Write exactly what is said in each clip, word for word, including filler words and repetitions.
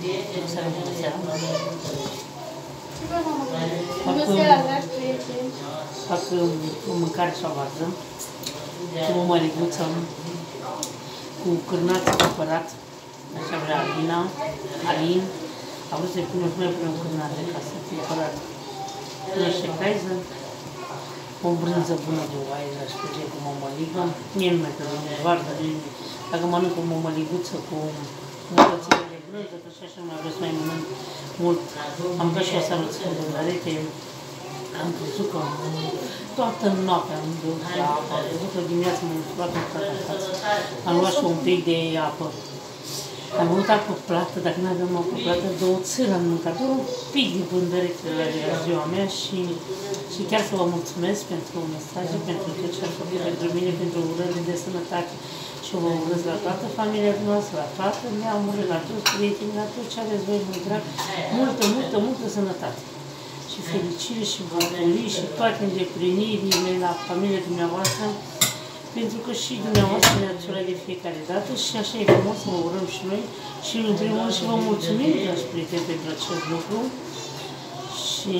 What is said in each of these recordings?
Să rămână seara. Fac o mâncare și o varză, cu o măriguță, cu cârnați cumpărat, așa vrea Alina, Alin. A vrut să-i punem mai punem cârnate ca să fie curat. Niște caiză, o brânză bună de oaie, aș face cu mămăligă. Mie nu mai trebuie o varză, dacă mănânc o mămăliguță cu mulățile de brânză, că și așa nu mai vreau să mai mănânc mult. Am dat și o saluță de arete. Am crezut că toată noaptea am dus la apă, am văzut că dimineața m-am mușcat în fața față. Am luat și un pic de apă. Am avut apă plată, dacă nu aveam apă plată, două țări am mâncat, doar un pic din vândărețele la ziua mea și, și chiar să vă mulțumesc pentru mesaje, pentru tot ce ați făcut pentru mine, pentru urările de sănătate. Și vă urez la toată familia noastră, la toată neamurile, la toți prietenii, la tot ce aveți voi mult drag, multă, multă, multă sănătate. Și fericire și bucurii și toate îndeplinirile la familia dumneavoastră, pentru că și dumneavoastră ne-ați urat de fiecare dată și așa e frumos să vă urăm și noi și în primul rând și vă mulțumim, dragi prieteni, pentru acest lucru. Și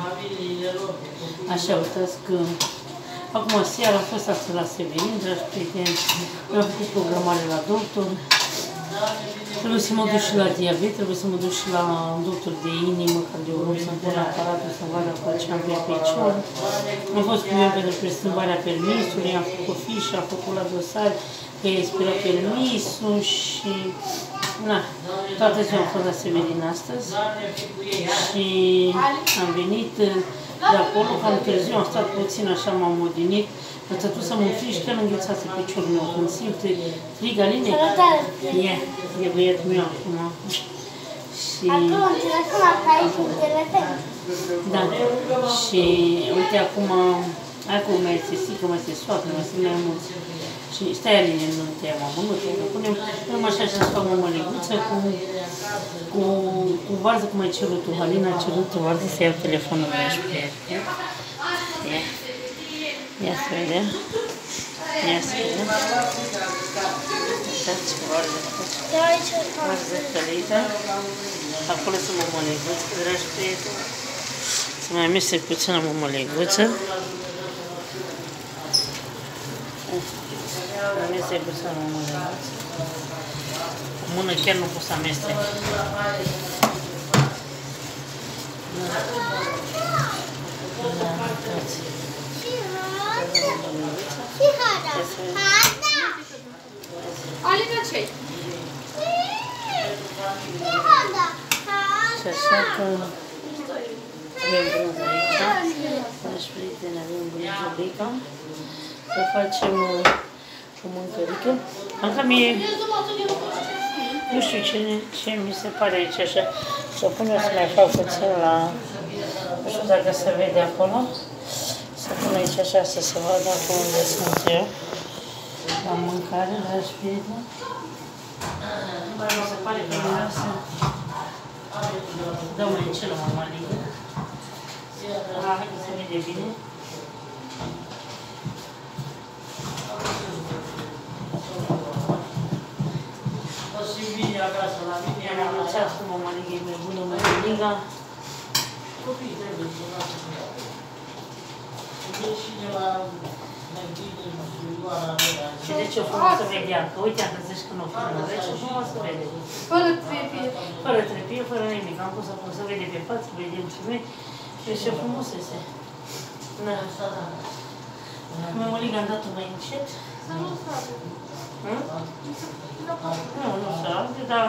așa, uitați că acum seara am fost astăzi la Severin, dragi prieteni, am făcut programare la doctor. Trebuie să mă duc și la diabet, trebuie să mă duc și la un doctor de inimă, cardiolog, să-mi pun aparatul, să-mi vadă acolo ce am pe picior. Am fost cu mine pentru preschimbarea permisului, am făcut fișă, am făcut la dosar, că e expirat permisul și... Na, toată ziua am fost la Severin astăzi și am venit de acolo, cam târziu, am stat puțin așa, m-am odinit. Ați atât să mă frici, chiar înghețase piciorul meu, când simt frig, Aline. Ia, e băiatul meu acum. Și... Acum, telefon, aici un telefon. Da, și uite acum, acum mai este sică, mai este soacă, mai este mai mult. Și stai, Aline, nu te ia mamă, nu te ia, punem, punem așa și să fac o măliguță cu, cu, cu varză, cum ai cerut tu. Alina a cerut o varză să iau telefonul meu și pe ea. Ia. Ia să vedem. Ia să vedem. Uitați ce varză face. Varză călită. Acolo sunt mămăliguță, dragi prieteni. Să mai amestec puțină mămăliguță. Amestec puțină mămăliguță. Cu mână chiar nu pot să amestec. Alina, ce-i? Și așa că avem brânză aici, dragi prieteni, avem brânză bica, să facem o mâncărică. Încă mie, nu știu ce, ce mi se pare aici așa, să pun eu să mai fac puțin la, nu știu dacă se vede acolo, să pun aici așa să se vadă acolo unde sunt eu, la mâncare, dragi prieteni. Mi se pare că vreau să dăm aici la mămăligă. Haideți să vede bine. Am anunțat cu mămăligă, e mai bună mămăliga. Și de ce o frumos să vedea? Că uite, am zici că nu o filmă, deci o frumos să vede. Fără trepie. Fără trepie, fără nimic. Am pus acum să vede pe față, vedem și noi. Și ce frumos este. Da. Mămăliga am dat-o mai încet. Să nu sade. Nu, nu sade, dar...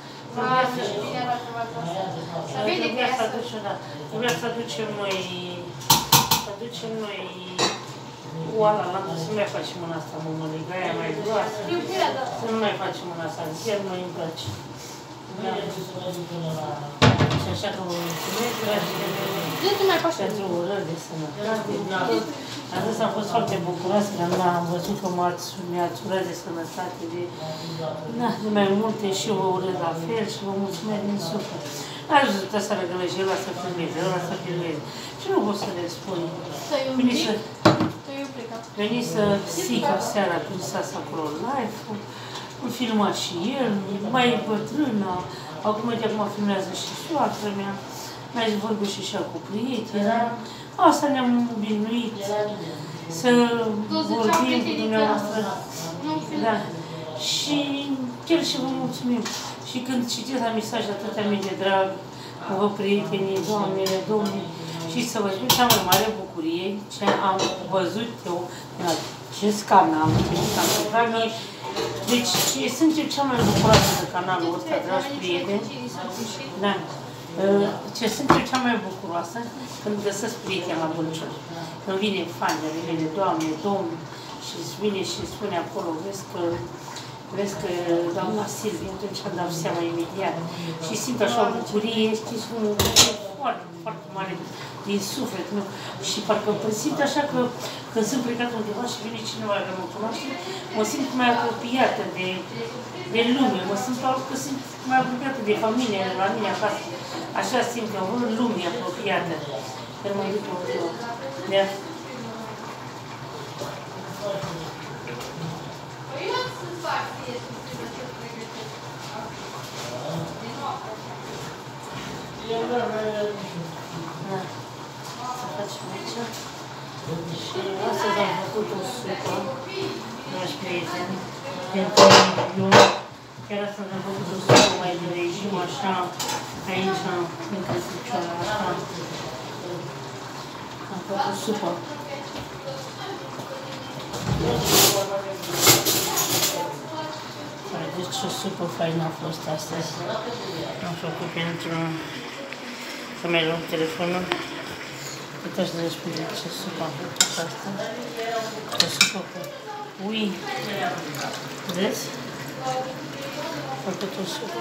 Să vede că să aducem, da. Trebuia să aducem noi... Să aducem noi... Oala, la să nu mai facem în asta mămăliga, aia mai groasă. Să nu mai facem în asta, chiar nu îmi place. Și așa că vă mulțumesc, dragi pentru urări de sănătate. Astăzi am fost foarte bucuroasă că am văzut că mi-ați urat de sănătate, de, na, de mai multe și eu vă urez la fel și vă mulțumesc din suflet. N-a ajuns să răgălăși, el să filmeze, el să filmeze. Și nu pot să le spun. Veniți să Sica seara când s-a acolo live, îl filma și el, mai bătrână, Acum de acum filmează și soacră mea. Mai vorbește și cu prietena. Asta ne-am obișnuit să vorbim cu dumneavoastră. Da. Și chiar și vă mulțumim. Și când citesc la mesaj atâtea mii de drag, cu vă prietenii, doamnele, domnii, și să vă spun cea mai mare bucurie ce am văzut eu în acest canal, ce s-a întâmplat mie. Deci sunt eu cea mai bucuroasă de canalul ăsta, dragi prieteni. Da. Ce sunt eu cea mai bucuroasă când găsesc prieteni la Bălcior. Când vine fanele mele, doamne, domn, și vine și spune acolo, vezi că Vezi că doamna Silvia, atunci am dat seama imediat. Și simt așa o bucurie, știți, o bucurie foarte, foarte mare din suflet, nu? Și parcă simt așa că când sunt plecat undeva și vine cineva care mă cunoaște, mă simt mai apropiată de, de lume, mă simt că sunt mai apropiată de familie, la mine acasă. Așa simt că în lume apropiată. Când mă duc undeva. Da. Da. Să facem aici. Și astăzi am făcut o supă, dragi prieteni, pentru eu. Chiar astăzi am făcut o supă mai de regim, așa, aici, în căsucioară, așa. Am făcut supă. Deci o supă faină a fost astăzi. Am făcut pentru să mai luăm telefonul. Uitați să vă spun ce supă am făcut astăzi. O supă cu ui. Vedeți? Am făcut o supă.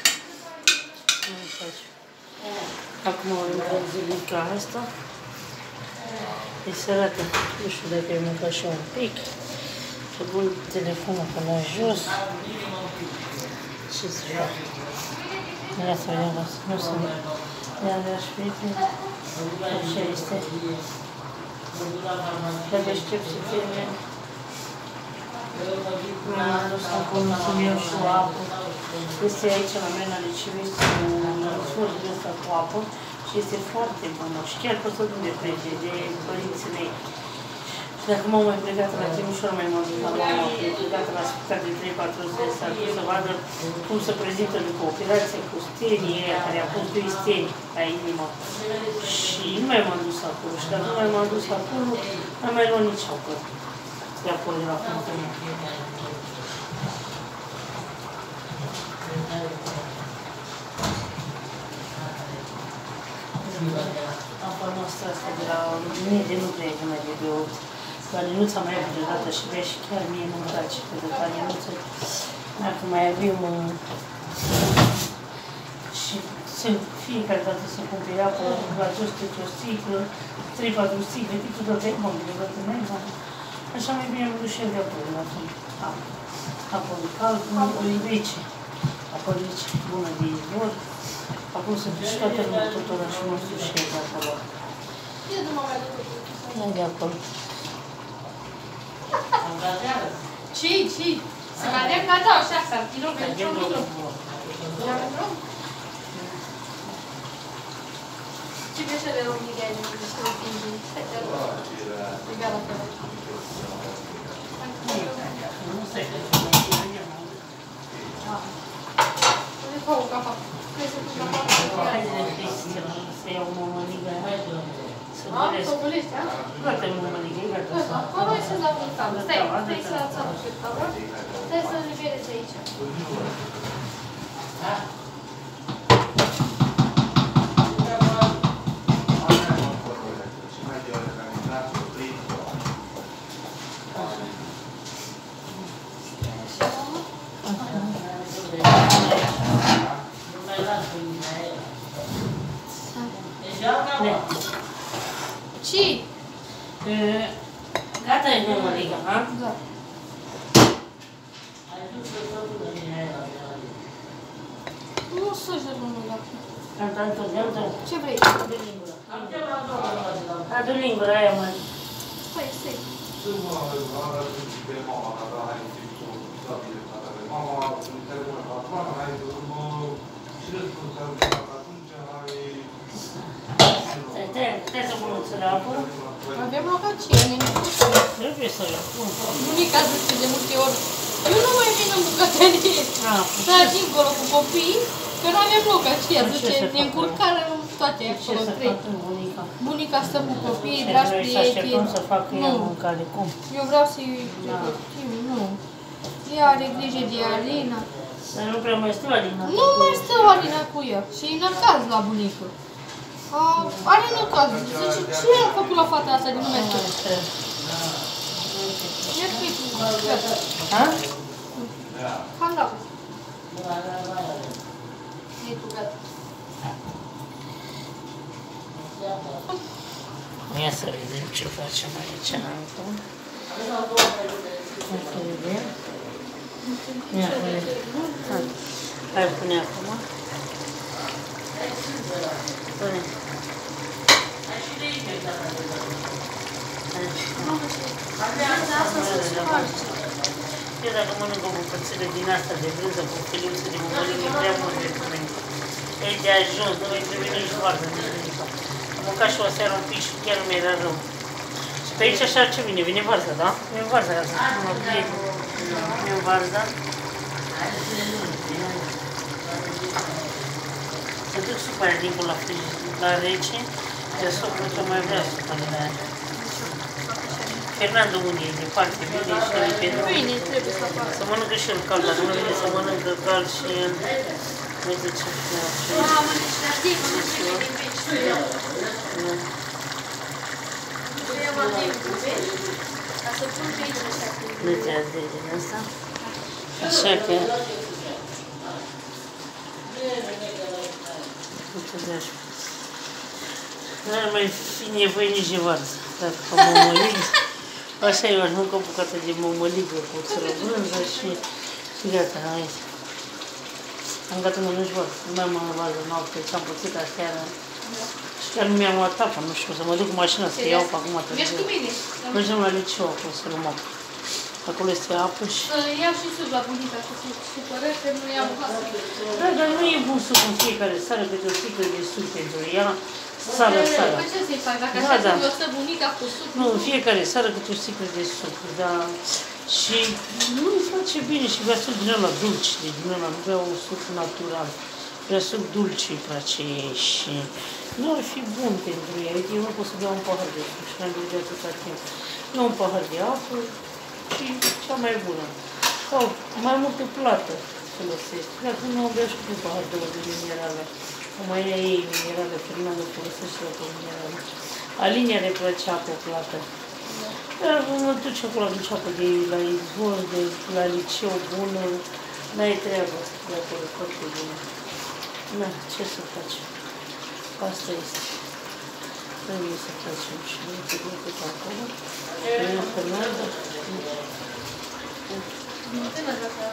Acum o încălzilica asta. Îi se arată. Nu știu dacă e mâncat și un pic. Să pun telefonul până la jos. Ce să fac? Ia să vedem asta. Nu să ne... Ia, dragi prieteni. Așa este. Trebuie aștept să termin. Mi-am adus acolo cum eu și o apă. Este aici la mine ale Civești un sfârș de ăsta cu apă. Și este foarte bună. Și chiar pot să duc de plece, de părinții mei. Și dacă m-am mai plecat la Timișoara, mai m-am dus la mama, am plecat la spital de trei patru zile, s-a dus să vadă cum se prezintă după operație cu stenii aia, care a pus doi steni la inimă. Și nu mai m-am dus acolo. Și dacă nu mai m-am dus acolo, nu mai luat nici acolo. De acolo, de la Fântâna. Am format asta de la mine de nu prea e bună de două. Dar Ninuța mai avea deodată și vrea și chiar mie nu-mi place pe de la Ninuța. Dacă mai avem și fiecare dată să cumpere apă la jos câte o sticlă, trei patru sticle, câte o dată e bun, deodată mai bun. Așa mai bine am dus și eu de apă de la apă. Apă de cald, apă de rece. Apă rece, bună de izvor. Acum să duci toată lumea, tot orașul nostru și e de acolo. Ia de acolo. Ce, ce? Să cadem, gata, așa, s-ar fi loc, pentru un lucru. Ce veșe de români ai de unde să împingi? Stai te rog. Legat la tău. Nu stai că să mai fie eu. Unde fac o capa? Vrei să pun capa? Hai să iau o mămăligă. Ah, să bulești, a? Gata, mămăligă, gata. Acolo hai să dau un tabă. Stai, stai să alțăm pe tabă. Stai să liberezi aici. Ce? Gata e mămăligă, ha? Da. Nu să-și mămăligă. Cantantul meu, da. Ce vrei? De lingură. Adu lingura aia, mă. Stai, stai. Trebuie să bănuță de apă? Avem locație, nene. Trebuie să le pun. Bunica zice de multe ori, eu nu mai vin în bucătărie. Stai dincolo cu copiii, că nu avem locație. Zice, ne încurcare toate acolo trei. Bunica? Bunica stă cu copiii, dragi prieteni. Să așteptăm să facă ea mâncare, cum? Eu vreau să-i pregătim, nu. Ea are grijă de Alina. Dar nu prea mai stă Alina. Nu mai stă Alina cu ea și e năcaz la bunică. Are năcaz. Zice, ce am făcut la fata asta din lumea asta? Ia clipul, gata. Ha? Candau. Clipul, gata. Ia să vedem ce facem aici. Hai să vedem. Ia, hai. Hai, pune acum. Pune. Eu dacă mănânc o bucățilă din asta de brânză cu filiuță de mămăligă, e prea mult de mine. E de ajuns, nu mai trebuie nici varză, nici nimic. Am mâncat și o seară un pic și chiar nu mi-era rău. Și pe aici așa ce vine? Vine varza, da? Vine varza asta. Mă pierd. Vine varza. Se duc supa aia dincolo la frigider, la rece, de sup, nu mai vrea supa de la aia. Fernando unde e departe, vine și el pe drum. Bine, trebuie să fac. Să mănâncă și el cald, dacă nu vine să mănâncă cald și el. Nu zice că e așa. Mamă, deci la zi, mă duce din veci. Eu am din veci, ca să pun pe aici așa. Nu te-ați de din asta. Așa că... Nu mai fi nevoie nici de varză. Dacă fac mămăligă, așa eu aș mânca o bucată de mămăligă cu țără brânză și, și gata, hai. Am gata mănânci varză. Nu mai mănânc varză noapte, ți-am pățit aseară. Și chiar nu mi-am luat apa, nu știu, să mă duc cu mașina să iau pe acum. Mergi cu mine? Mergem la liceu acolo să luăm apă. Acolo este apă și... Iau și suc la bunica, că se supără că nu iau apă. Da, dar nu e bun suc în fiecare seară, câte o sticlă de suc pentru ea. Sară, sară. Păi ce să-i fac? Dacă Da, așa da. să-mi stă bunica cu suc? Nu, în fiecare seară câte o sticlă de suc, dar... Și nu îi face bine și vrea suc din ăla dulce, din ăla, nu vrea un suc natural. Vrea suc dulce îi place ei și nu ar fi bun pentru ea. Uite, eu nu pot să beau un pahar de suc și n-am băut de atâta timp. Nu un pahar de apă și cea mai bună. Sau mai multă plată folosești. Dacă nu am bea și cu un pahar de ouă de minerală. Mai ea ei minerală, Fernando folosește apă minerală. Alinia le plăcea apă plată. Dar mă duce acolo, aduce apă de la izvor, de la liceu bună. N-ai treabă asta de acolo, foarte bună. Na, ce să facem? Asta este. Trebuie să facem și noi te duc pe acolo. Vine Fernando. Tână, dacă...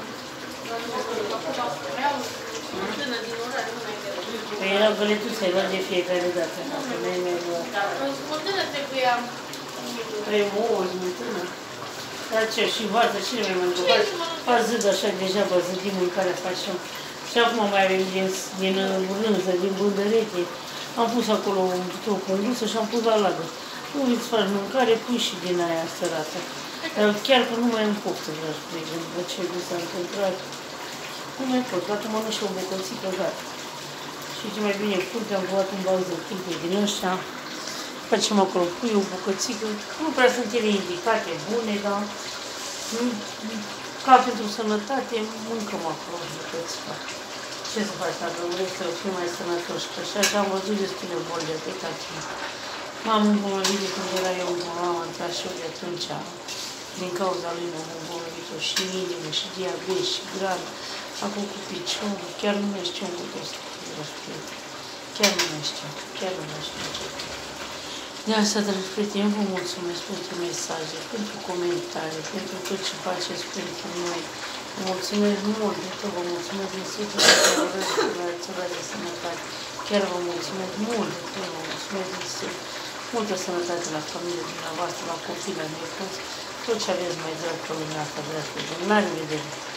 Tână din orare, nu mai greu. Păi era găletuța, îi luat de fiecare dată. Asta n-ai mai luat. Smântână trebuia... Păi ouă, smântână. Dar ce, și varză, cine mai mănâncă? Fac zâd așa, deja vă zâdim mâncarea facem. Și acum mai avem din, din brânză, din bândărete. Am pus acolo un butou cu îngusă și am pus la ladă. Nu îți faci mâncare, pui și din aia sărată. Dar chiar că nu mai am poftă, dragi prieteni, după ce mi s-a întâmplat. Nu mai pot, dacă mănânc și o bucățică, gata. Și ce mai bine curte, am luat un bal de chilpe din ăștia. Facem acolo, pui o bucățică. Nu prea sunt ele indicate, bune, dar ca pentru sănătate, mâncăm acolo bucățica. Ce să faci dacă vrei să fii mai sănătoși? Că și așa am văzut destule boli de atâta timp. M-am îmbolnăvit când era eu în mama, am intrat și eu de atunci. Din cauza lui mi-am îmbolnăvit-o și inimă, și diabet, și gran. Acum cu piciorul, chiar nu mai știu cu toți. Chiar nu mai știu, chiar nu mai știu. De asta, dragi prieteni, vă mulțumesc pentru mesaje, pentru comentarii, pentru tot ce faceți pentru noi. Vă mulțumesc mult de tot, vă mulțumesc din suflet că vă rog că v-ați urat de sănătate. Chiar vă mulțumesc mult de tot, vă mulțumesc din suflet. Multă sănătate la familie dumneavoastră, la copii, la nepoți, tot ce aveți mai drag pe lumea asta, dragi prieteni. La revedere!